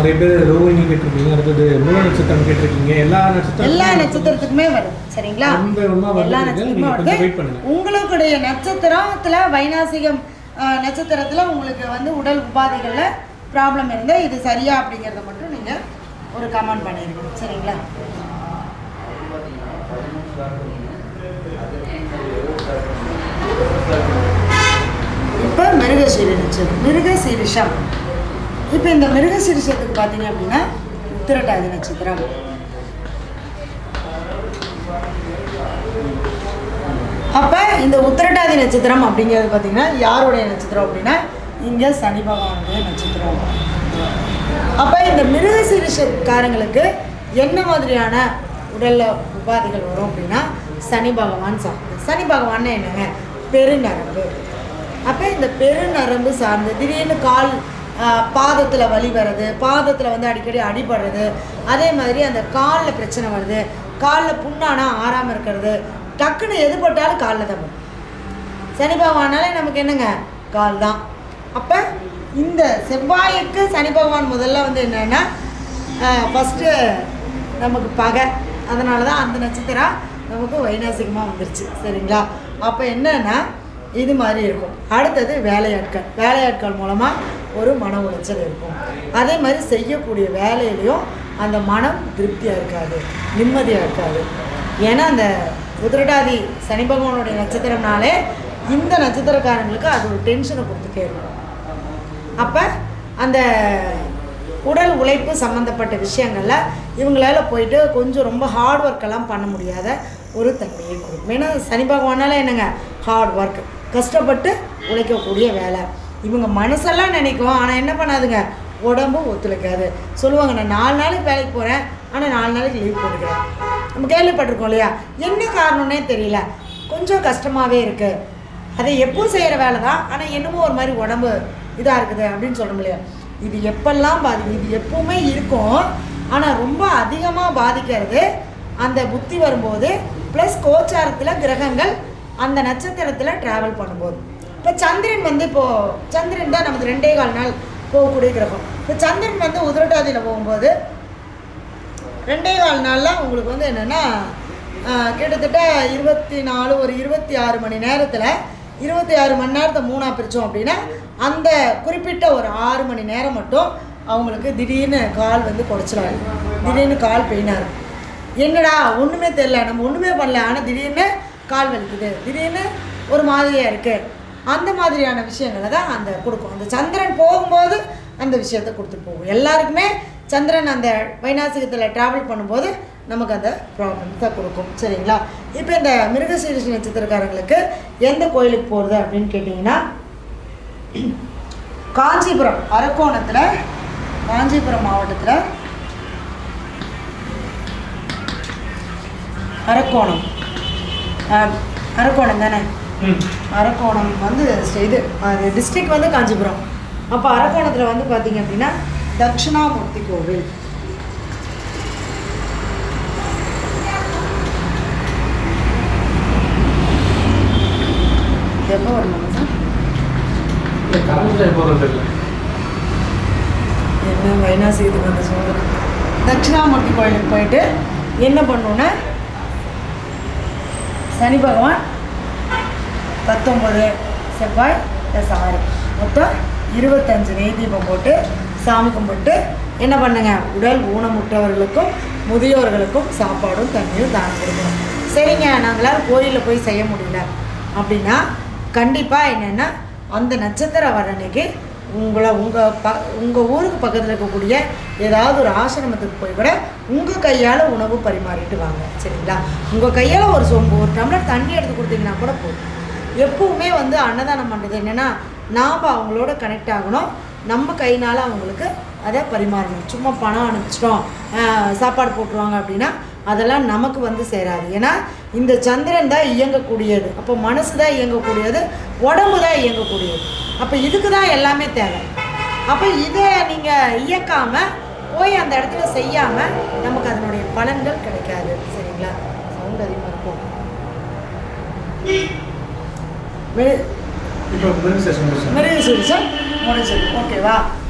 நிறைய பேர் ரோஹிணி கேட்டிருக்கீங்க, அடுத்தது மூல நட்சத்திரம் கேட்டிருக்கீங்க. எல்லா நட்சத்திரத்துக்குமே வருது. சரிங்களா? எல்லா நட்சத்திரமே வருது. உங்களுடைய நட்சத்திரத்தில் வைநாசிகம் நட்சத்திரத்தில் உங்களுக்கு வந்து உடல் உபாதைகளில் ப்ராப்ளம் இருந்தால் இது சரியா அப்படிங்கிறத மட்டும் நீங்கள் ஒரு கமெண்ட் பண்ணியிருக்கணும். சரிங்களா? இப்போ மிருகசீரிஷம். இப்போ இந்த மிருகசீரிஷத்துக்கு பார்த்தீங்க அப்படின்னா உத்திரட்டாதி நட்சத்திரம். அப்போ இந்த உத்திரட்டாதி நட்சத்திரம் அப்படிங்கிறது பார்த்தீங்கன்னா யாருடைய நட்சத்திரம் அப்படின்னா இங்கே சனி பகவானுடைய நட்சத்திரம். அப்போ இந்த மிருகசீரிஷக்காரங்களுக்கு என்ன மாதிரியான உடலில் உபாதைகள் வரும் அப்படின்னா சனி பகவான் சார்ந்து. சனி பகவான் என்னங்க? பெருநரம்பு. அப்போ இந்த பெருநரம்பு சார்ந்து திடீர்னு கால் பாதத்தில் வலி வர்றது, பாதத்தில் வந்து அடிக்கடி அடிபடுறது, அதே மாதிரி அந்த காலில் பிரச்சனை வருது, காலில் புண்ணானா ஆறாமல் இருக்கிறது, டக்குன்னு எது போட்டாலும் காலில் தான் வரும். சனி பகவானாலே நமக்கு என்னங்க? கால் தான். அப்போ இந்த செவ்வாய்க்கு சனி பகவான் முதல்ல வந்து என்னென்னா ஃபஸ்ட்டு நமக்கு பகை, அதனால தான் அந்த நட்சத்திரம் நமக்கு வைநாசிகமாக வந்துருச்சு. சரிங்களா? அப்போ என்னென்னா இது மாதிரி இருக்கும். அடுத்தது வேலையாட்கள் மூலமாக ஒரு மன உளைச்சல் இருக்கும். அதே மாதிரி செய்யக்கூடிய வேலையிலையும் அந்த மனம் திருப்தியாக இருக்காது, நிம்மதியாக இருக்காது. ஏன்னா அந்த உத்திரட்டாதி சனி பகவானுடைய நட்சத்திரம்னாலே இந்த நட்சத்திரக்காரங்களுக்கு அது ஒரு டென்ஷனை கொடுத்துட்டே இருக்கும். அப்போ அந்த உடல் உழைப்பு சம்மந்தப்பட்ட விஷயங்களில் இவங்களால் போயிட்டு கொஞ்சம் ரொம்ப ஹார்ட் ஒர்க்கெல்லாம் பண்ண முடியாத ஒரு தன்மையை கொடுக்கும். ஏன்னா சனி பகவானால என்னங்க? ஹார்ட் ஒர்க், கஷ்டப்பட்டு உழைக்கக்கூடிய வேலை. இவங்க மனசெல்லாம் நினைக்கும், ஆனால் என்ன பண்ணாதுங்க? உடம்பு ஒத்துழைக்காது. சொல்லுவாங்க, நான் 4 நாளைக்கு வேலைக்கு போகிறேன், ஆனால் 4 நாளைக்கு லீவ் போட்டுக்கிறேன். நம்ம கேள்விப்பட்டிருக்கோம் இல்லையா? என்ன காரணம்னே தெரியல, கொஞ்சம் கஷ்டமாகவே இருக்குது, அதை எப்போ செய்கிற வேலை தான், ஆனால் என்னமோ ஒரு மாதிரி உடம்பு இதாக இருக்குது அப்படின்னு சொல்ல முடியாது. இது எப்பெல்லாம் பாதிக்கும்? இது எப்பவுமே இருக்கும், ஆனால் ரொம்ப அதிகமாக பாதிக்கிறது அந்த புத்தி வரும்போது, ப்ளஸ் கோச்சாரத்தில் கிரகங்கள் அந்த நட்சத்திரத்தில் ட்ராவல் பண்ணும்போது. இப்போ சந்திரன் வந்து இப்போது சந்திரன் தான் நமக்கு 2.25 நாள் போகக்கூடிய கிரகம். இப்போ சந்திரன் வந்து உத்திரட்டாதியில் போகும்போது 2.25 நாளில் உங்களுக்கு வந்து என்னென்னா கிட்டத்தட்ட 24 ஒரு 26 மணி நேரத்தில் 26 மணி நேரத்தை 3ஆக பிரித்தோம் அப்படின்னா அந்த குறிப்பிட்ட ஒரு 6 மணி நேரம் மட்டும் அவங்களுக்கு திடீர்னு கால் வந்து குடைச்சலாது, திடீர்னு கால் பெயினாக இருக்கும். என்னடா ஒன்றுமே தெரியல, நம்ம ஒன்றுமே பண்ணல, ஆனால் திடீர்னு கால் வலிக்குது, திடீர்னு ஒரு மாதிரியாக இருக்குது, அந்த மாதிரியான விஷயங்களை தான் அந்த கொடுக்கும். அந்த சந்திரன் போகும்போது அந்த விஷயத்தை கொடுத்துட்டு போகும். எல்லாருக்குமே சந்திரன் அந்த வைநாசிகத்தில் ட்ராவல் பண்ணும்போது நமக்கு அந்த ப்ராப்ளம்ஸ் தான் கொடுக்கும். சரிங்களா? இப்போ இந்த மிருகசீரிஷ நட்சத்திரக்காரங்களுக்கு எந்த கோயிலுக்கு போகிறது அப்படின்னு கேட்டிங்கன்னா காஞ்சிபுரம் அரக்கோணத்தில், காஞ்சிபுரம் மாவட்டத்தில் அரக்கோணம் தானே? அரக்கோணம் வந்து இது அது டிஸ்ட்ரிக்ட் வந்து காஞ்சிபுரம். அப்போ அரக்கோணத்தில் வந்து பார்த்தீங்க அப்படின்னா தட்சிணாமூர்த்தி கோவில். எப்போ வரணும் சார்? என்ன வைநாசிகத்துக்கு வந்து சொல்கிறேன். தட்சிணாமூர்த்தி கோயிலுக்கு போயிட்டு என்ன பண்ணணுன்னா சனி பகவான் 19 செவ்வாய் +6 மொத்தம் 25 நெய் தீபம் போட்டு சாமி கும்பிட்டு என்ன பண்ணுங்க? உடல் ஊனமுற்றவர்களுக்கும் முதியோர்களுக்கும் சாப்பாடும் தண்ணியும் தானம் கொடுக்கணும். சரிங்க, நாங்களால் கோயிலில் போய் செய்ய முடியல அப்படின்னா கண்டிப்பாக என்னென்னா அந்த நட்சத்திரம் வர அன்னைக்கு உங்கள் ஊருக்கு பக்கத்தில் இருக்கக்கூடிய ஏதாவது ஒரு ஆசிரமத்துக்கு போய் கூட உங்கள் கையால் உணவு பரிமாறிட்டு வாங்க. சரிங்களா? உங்கள் கையால் ஒரு சொம்பு ஒரு டம்ளர் தண்ணி எடுத்து கொடுத்தீங்கன்னா கூட போதும். எப்பவுமே வந்து அன்னதானம் பண்ணுறது என்னென்னா நாம் அவங்களோட கனெக்ட் ஆகணும், நம்ம கையினால் அவங்களுக்கு அதை பரிமாறணும். சும்மா பணம் அனுப்பிச்சிட்டோம் சாப்பாடு போட்டுருவாங்க அப்படின்னா அதெல்லாம் நமக்கு வந்து சேராது. ஏன்னா இந்த சந்திரன் தான் இயங்கக்கூடியது, அப்போ மனசு தான் இயங்கக்கூடியது, உடம்பு தான் இயங்கக்கூடியது. அப்போ இதுக்கு தான் எல்லாமே தேவை. அப்போ இதை நீங்கள் இயக்காமல் போய் அந்த இடத்துல செய்யாமல் நமக்கு அதனுடைய பலன்கள் கிடைக்காது. சரிங்களா? சவுண்ட் அதிகமாக இருக்கும். மிருகசீரிஷம் முடிஞ்சது. ஓகேவா?